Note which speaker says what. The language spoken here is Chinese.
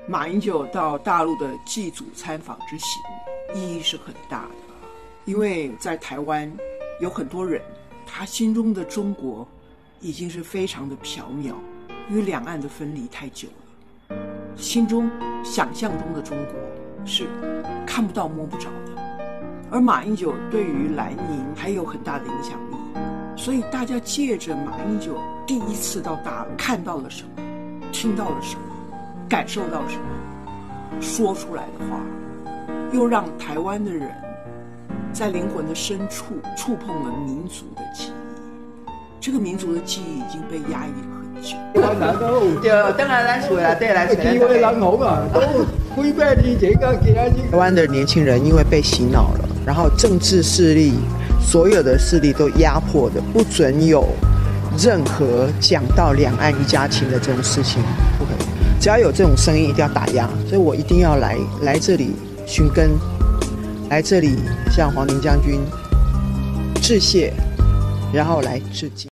Speaker 1: 马英九到大陆的祭祖参访之行意义是很大的，因为在台湾有很多人，他心中的中国已经是非常的缥缈，因为两岸的分离太久了，心中想象中的中国是看不到摸不着的。而马英九对于蓝营还有很大的影响力，所以大家借着马英九第一次到大陆看到了什么，听到了什么，感受到什么，说出来的话，又让台湾的人在灵魂的深处触碰了民族的记忆。这个民族的记忆已经被压抑了很久。
Speaker 2: 对，等下咱出来对来机会人好嘛，都几百年前到今仔日。台湾的年轻人因为被洗脑了，然后政治势力所有的势力都压迫的，不准有任何讲到两岸一家亲的这种事情，不可以。只要有这种声音，一定要打压。所以我一定要来这里寻根，来这里向黄庭将军致谢，然后来致敬。